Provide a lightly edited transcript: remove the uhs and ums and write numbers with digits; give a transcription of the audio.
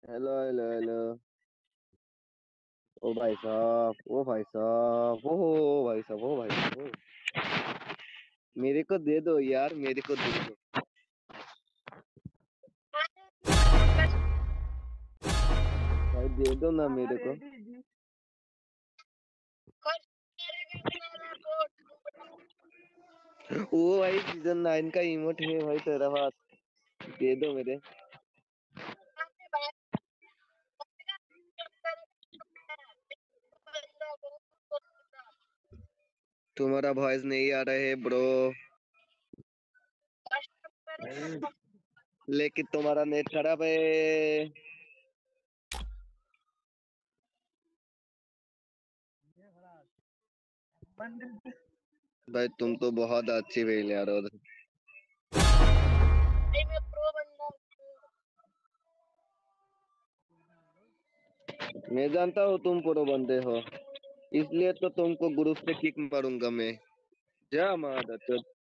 Hello hello hello. ओ भाई साहब, ओ भाई साहब, ओ भाई साहब, ओ भाई साहब, मेरे को दे दो यार, मेरे को दे दो भाई, दे दो ना मेरे को। ओ भाई, सीजन 9 का इमोट है भाई तेरा पास, दे दो मेरे। तुम्हारा वॉइस नहीं आ रहा है ब्रो, लेकिन तुम्हारा नेट खराब है। भाई तुम तो बहुत अच्छी प्लेयर हो। मैं जानता हूँ तुम प्रो बंदे हो, इसलिए तो तुमको ग्रुप से किक मारूंगा मैं। जा मार